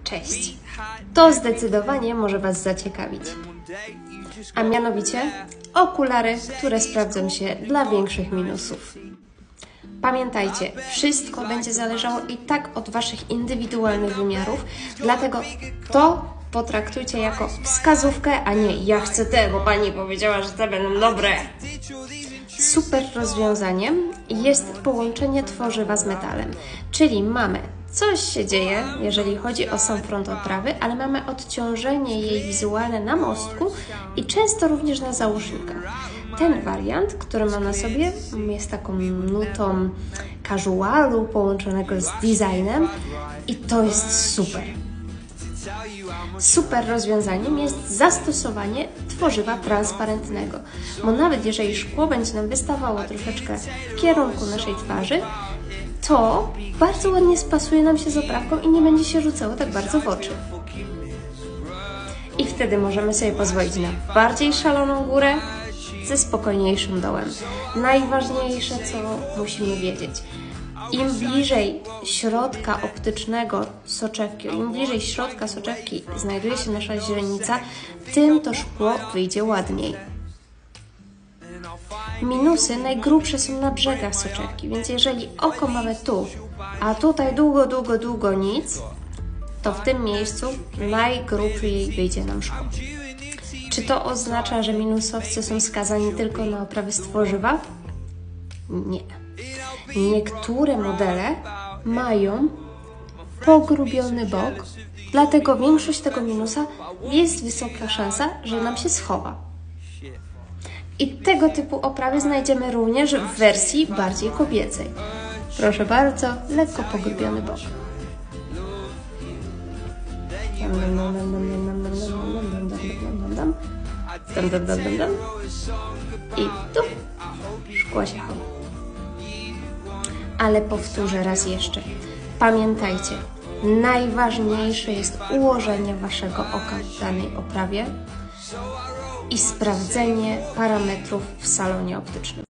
Cześć! To zdecydowanie może Was zaciekawić. A mianowicie okulary, które sprawdzą się dla większych minusów. Pamiętajcie, wszystko będzie zależało i tak od Waszych indywidualnych wymiarów, dlatego to potraktujcie jako wskazówkę, a nie ja chcę te, bo Pani powiedziała, że te będą dobre. Super rozwiązaniem jest połączenie tworzywa z metalem, czyli mamy coś się dzieje, jeżeli chodzi o sam front oprawy, ale mamy odciążenie jej wizualne na mostku i często również na załącznikach. Ten wariant, który mam na sobie, jest taką nutą casualu połączonego z designem i to jest super. Super rozwiązaniem jest zastosowanie tworzywa transparentnego, bo nawet jeżeli szkło będzie nam wystawało troszeczkę w kierunku naszej twarzy, to bardzo ładnie spasuje nam się z oprawką i nie będzie się rzucało tak bardzo w oczy. I wtedy możemy sobie pozwolić na bardziej szaloną górę ze spokojniejszym dołem. Najważniejsze, co musimy wiedzieć, im bliżej środka optycznego soczewki, im bliżej środka soczewki znajduje się nasza źrenica, tym to szkło wyjdzie ładniej. Minusy najgrubsze są na brzegach soczewki, więc jeżeli oko mamy tu, a tutaj długo nic, to w tym miejscu najgrubszej wyjdzie nam szkło. Czy to oznacza, że minusowcy są skazani tylko na oprawy z tworzywa? Nie. Niektóre modele mają pogrubiony bok, dlatego większość tego minusa jest wysoka szansa, że nam się schowa. I tego typu oprawy znajdziemy również w wersji bardziej kobiecej. Proszę bardzo, lekko pogrubiony bok. I tu szkło się chowa. Ale powtórzę raz jeszcze. Pamiętajcie, najważniejsze jest ułożenie Waszego oka w danej oprawie i sprawdzenie parametrów w salonie optycznym.